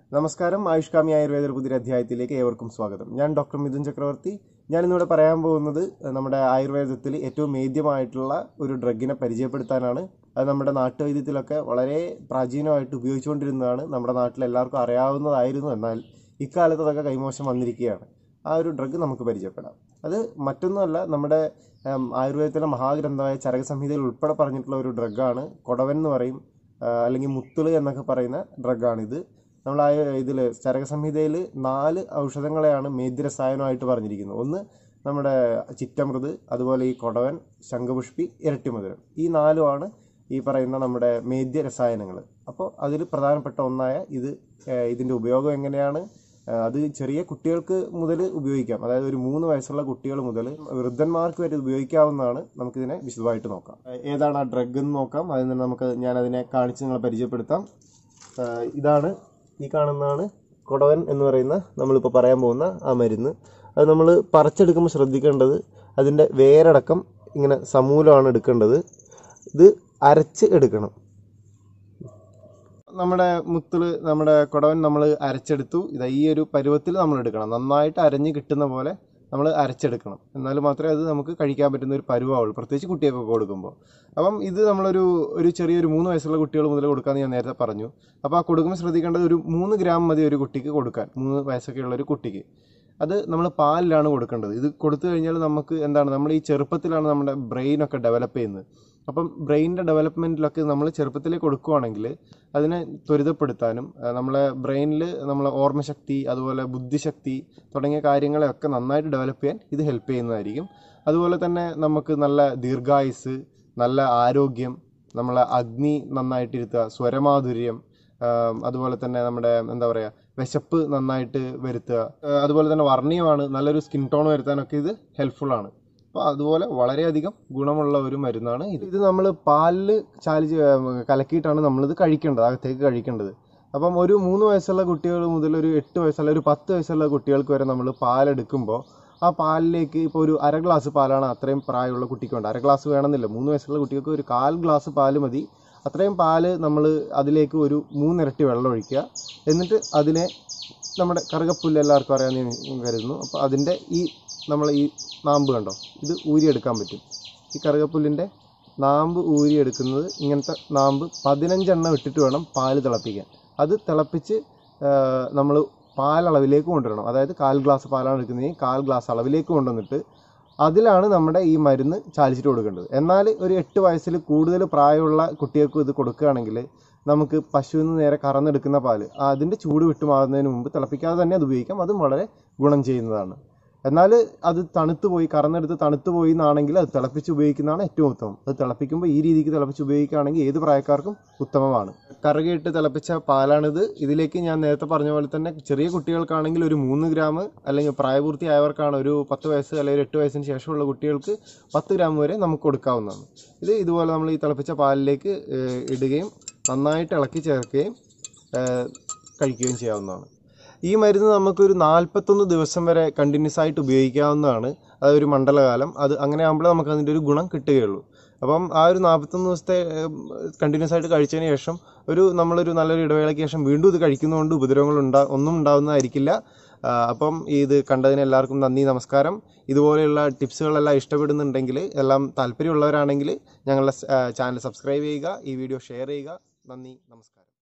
നമസ്കാരം. ആയുഷ്കാമി ആയുർവേദ പുതിയ അധ്യായത്തിലേക്ക് ഏവർക്കും സ്വാഗതം. ഞാൻ ഡോക്ടർ മിഥുൻ ചക്രവർത്തി. ഞാനിന്നിവിടെ പറയാൻ പോകുന്നത് നമ്മുടെ ആയുർവേദത്തിൽ ഏറ്റവും മേദ്യമായിട്ടുള്ള ഒരു ഡ്രഗിനെ പരിചയപ്പെടുത്താനാണ്. അത് നമ്മുടെ നാട്ടുവൈദ്യത്തിലൊക്കെ വളരെ പ്രാചീനമായിട്ട് ഉപയോഗിച്ചുകൊണ്ടിരുന്നതാണ്. നമ്മുടെ നാട്ടിൽ എല്ലാവർക്കും അറിയാവുന്നതായിരുന്നു. എന്നാൽ ഇക്കാലത്ത് അതൊക്കെ കൈമോശം വന്നിരിക്കുകയാണ്. ആ ഒരു ഡ്രഗ് നമുക്ക് പരിചയപ്പെടാം. അത് മറ്റൊന്നുമല്ല, നമ്മുടെ ആയുർവേദത്തിലെ മഹാഗ്രന്ഥമായ ചരകസംഹിതയിൽ ഉൾപ്പെടെ പറഞ്ഞിട്ടുള്ള ഒരു ഡ്രഗാണ്. കൊടവൻ എന്ന് പറയും, അല്ലെങ്കിൽ മുത്തുള് എന്നൊക്കെ പറയുന്ന ഡ്രഗാണിത്. നമ്മൾ ഇതിൽ ചരകസംഹിതയിൽ 4 ഔഷധങ്ങളെയാണ് മേദ്യരസായനമായിട്ട് പറഞ്ഞിരിക്കുന്നത്. ഒന്ന് നമ്മുടെ ചിറ്റമൃത്, അതുപോലെ ഈ കൊടവൻ, ശംഖപുഷ്പി, ഇരട്ടിമധുരം. ഈ 4 ഈ പറയുന്ന നമ്മുടെ മേദ്യരസായനങ്ങൾ. അപ്പോൾ അതിൽ പ്രധാനപ്പെട്ട ഒന്നായ ഇതിൻ്റെ ഉപയോഗം എങ്ങനെയാണ്, അത് ചെറിയ കുട്ടികൾക്ക് മുതൽ ഉപയോഗിക്കാം. അതായത് ഒരു 3 വയസ്സുള്ള കുട്ടികൾ മുതൽ വൃദ്ധന്മാർക്ക് വരെ ഉപയോഗിക്കാവുന്നതാണ്. നമുക്കിതിനെ വിശദമായിട്ട് നോക്കാം. ഏതാണ് ആ ഡ്രഗ് എന്ന് നോക്കാം. അതിൽ നിന്ന് ഞാനതിനെ കാണിച്ച് നിങ്ങളെ പരിചയപ്പെടുത്താം. ഇതാണ്, ഈ കാണുന്നതാണ് കൊടവൻ എന്ന് പറയുന്ന നമ്മളിപ്പോൾ പറയാൻ പോകുന്ന ആ മരുന്ന്. അത് നമ്മൾ പറിച്ചെടുക്കുമ്പോൾ ശ്രദ്ധിക്കേണ്ടത് അതിൻ്റെ വേരടക്കം ഇങ്ങനെ സമൂലമാണ് എടുക്കേണ്ടത്. ഇത് അരച്ച് എടുക്കണം. നമ്മുടെ നമ്മുടെ കൊടവൻ നമ്മൾ അരച്ചെടുത്തു. ഈ ഒരു പരുവത്തിൽ നമ്മൾ എടുക്കണം. നന്നായിട്ട് അരഞ്ഞ് കിട്ടുന്ന പോലെ നമ്മൾ അരച്ചെടുക്കണം. എന്നാൽ മാത്രമേ അത് നമുക്ക് കഴിക്കാൻ പറ്റുന്ന ഒരു പരുവാവുള്ളൂ, പ്രത്യേകിച്ച് കുട്ടികൾക്കൊക്കെ കൊടുക്കുമ്പോൾ. അപ്പം ഇത് നമ്മളൊരു ചെറിയൊരു 3 വയസ്സുള്ള കുട്ടികൾ മുതൽ കൊടുക്കാമെന്ന് ഞാൻ നേരത്തെ പറഞ്ഞു. അപ്പോൾ ആ കൊടുക്കുമ്പോൾ ശ്രദ്ധിക്കേണ്ടത് ഒരു 3 ഗ്രാം മതി ഒരു കുട്ടിക്ക് കൊടുക്കാൻ. 3 വയസ്സൊക്കെ ഉള്ള ഒരു കുട്ടിക്ക് അത് നമ്മൾ പാലിലാണ് കൊടുക്കേണ്ടത്. ഇത് കൊടുത്തു കഴിഞ്ഞാൽ നമുക്ക് നമ്മൾ ഈ ചെറുപ്പത്തിലാണ് നമ്മുടെ ബ്രെയിനൊക്കെ ഡെവലപ്പ് ചെയ്യുന്നത്. അപ്പം ബ്രെയിനിൻ്റെ ഡെവലപ്മെൻറ്റിലൊക്കെ നമ്മൾ ചെറുപ്പത്തിലേക്ക് കൊടുക്കുകയാണെങ്കിൽ അതിനെ ത്വരിതപ്പെടുത്താനും നമ്മളെ ബ്രെയിനിൽ നമ്മളെ ഓർമ്മശക്തി, അതുപോലെ ബുദ്ധിശക്തി തുടങ്ങിയ കാര്യങ്ങളെയൊക്കെ നന്നായിട്ട് ഡെവലപ്പ് ചെയ്യാൻ ഇത് ഹെൽപ്പ് ചെയ്യുന്നതായിരിക്കും. അതുപോലെ തന്നെ നമുക്ക് നല്ല ദീർഘായുസ്, നല്ല ആരോഗ്യം, നമ്മളെ അഗ്നി നന്നായിട്ടിരുത്തുക, സ്വരമാധുര്യം, അതുപോലെ തന്നെ നമ്മുടെ വിശപ്പ് നന്നായിട്ട് വരുത്തുക, അതുപോലെ തന്നെ വർണ്ണീയമാണ്, നല്ലൊരു സ്കിൻ ടോൺ വരുത്താനൊക്കെ ഇത് ഹെൽപ്ഫുള്ളാണ്. അപ്പോൾ അതുപോലെ വളരെയധികം ഗുണമുള്ള ഒരു മരുന്നാണ് ഇത്. നമ്മൾ പാലിൽ കലക്കിയിട്ടാണ് നമ്മളിത് കഴിക്കേണ്ടത്, അകത്തേക്ക് കഴിക്കേണ്ടത്. അപ്പം ഒരു 3 വയസ്സുള്ള കുട്ടികൾ മുതൽ ഒരു 8 വയസ്സുള്ള ഒരു 10 വയസ്സുള്ള കുട്ടികൾക്ക് വരെ നമ്മൾ പാലെടുക്കുമ്പോൾ ആ പാലിലേക്ക് ഇപ്പോൾ ഒരു 1/2 ഗ്ലാസ് പാലാണ് അത്രയും പ്രായമുള്ള കുട്ടിക്ക് വേണ്ട. 1/2 ഗ്ലാസ് വേണമെന്നില്ല. 3 വയസ്സുള്ള കുട്ടികൾക്ക് ഒരു 1/4 ഗ്ലാസ് പാല് മതി. അത്രയും പാല് നമ്മൾ അതിലേക്ക് ഒരു 3 ഇരട്ടി വെള്ളം ഒഴിക്കുക. എന്നിട്ട് അതിനെ നമ്മുടെ കറുകപ്പുല്ല് എല്ലാവർക്കും അറിയാമെന്ന് കരുതുന്നു. അപ്പോൾ അതിൻ്റെ ഈ നാമ്പ് കണ്ടോ, ഇത് ഊരിയെടുക്കാൻ പറ്റും. ഈ കറുകപ്പുല്ലിൻ്റെ നാമ്പ് ഊരിയെടുക്കുന്നത്, ഇങ്ങനത്തെ നാമ്പ് 15 എണ്ണം ഇട്ടിട്ട് വേണം പാല് തിളപ്പിക്കാൻ. അത് തിളപ്പിച്ച് നമ്മൾ പാലളവിലേക്ക് കൊണ്ടുവരണം. അതായത് 1/4 ഗ്ലാസ് പാലാണ് എടുക്കുന്നതെങ്കിൽ 1/4 ഗ്ലാസ് അളവിലേക്ക് കൊണ്ടുവന്നിട്ട് അതിലാണ് നമ്മുടെ ഈ മരുന്ന് ചാലിച്ചിട്ട് കൊടുക്കേണ്ടത്. എന്നാൽ ഒരു 8 വയസ്സിൽ കൂടുതൽ പ്രായമുള്ള കുട്ടികൾക്ക് ഇത് കൊടുക്കുകയാണെങ്കിൽ നമുക്ക് പശുവിൽ നിന്ന് നേരെ കറന്നെടുക്കുന്ന പാല് അതിൻ്റെ ചൂട് വിട്ടുമാകുന്നതിന് മുമ്പ് തിളപ്പിക്കാതെ തന്നെ അത് ഉപയോഗിക്കാം. അതും വളരെ ഗുണം ചെയ്യുന്നതാണ്. എന്നാൽ അത് കറന്നെടുത്ത് തണുത്ത് പോയി എന്നാണെങ്കിൽ അത് തിളപ്പിച്ച് ഉപയോഗിക്കുന്നതാണ് ഏറ്റവും ഉത്തമം. അത് തിളപ്പിക്കുമ്പോൾ ഈ രീതിക്ക് തിളപ്പിച്ച് ഉപയോഗിക്കുകയാണെങ്കിൽ ഏത് പ്രായക്കാർക്കും ഉത്തമമാണ്. കറുകയിട്ട് തിളപ്പിച്ച പാലാണിത്. ഇതിലേക്ക് ഞാൻ നേരത്തെ പറഞ്ഞ പോലെ തന്നെ ചെറിയ കുട്ടികൾക്കാണെങ്കിൽ ഒരു 3 ഗ്രാം, അല്ലെങ്കിൽ പ്രായപൂർത്തിയായവർക്കാണ് ഒരു 10 വയസ്സ് അല്ലെങ്കിൽ 8 വയസ്സിന് ശേഷമുള്ള കുട്ടികൾക്ക് 10 ഗ്രാം വരെ നമുക്ക് കൊടുക്കാവുന്നതാണ്. ഇതുപോലെ നമ്മൾ ഈ തിളപ്പിച്ച പാലിലേക്ക് ഇടുകയും നന്നായിട്ട് ഇളക്കി ചേർക്കുകയും കഴിക്കുകയും ചെയ്യാവുന്നതാണ്. ഈ മരുന്ന് നമുക്കൊരു 41 ദിവസം വരെ കണ്ടിന്യൂസ് ആയിട്ട് ഉപയോഗിക്കാവുന്നതാണ്. അതൊരു മണ്ഡലകാലം. അങ്ങനെ ആകുമ്പോൾ നമുക്ക് അതിൻ്റെ ഒരു ഗുണം കിട്ടുകയുള്ളൂ. അപ്പം ആ ഒരു 41 ദിവസത്തെ കണ്ടിന്യൂസ് ആയിട്ട് കഴിച്ചതിന് ശേഷം നമ്മളൊരു നല്ലൊരു ഇടവേളയ്ക്ക് ശേഷം വീണ്ടും ഇത് കഴിക്കുന്നതുകൊണ്ട് ഉപദ്രവങ്ങൾ ഒന്നും ഉണ്ടാകുന്നതായിരിക്കില്ല. അപ്പം ഇത് കണ്ടതിന് എല്ലാവർക്കും നന്ദി, നമസ്കാരം. ഇതുപോലെയുള്ള ടിപ്സുകളെല്ലാം ഇഷ്ടപ്പെടുന്നുണ്ടെങ്കിൽ, എല്ലാം താല്പര്യമുള്ളവരാണെങ്കിൽ ഞങ്ങളുടെ ചാനൽ സബ്സ്ക്രൈബ് ചെയ്യുക, ഈ വീഡിയോ ഷെയർ ചെയ്യുക. നന്ദി, നമസ്കാരം.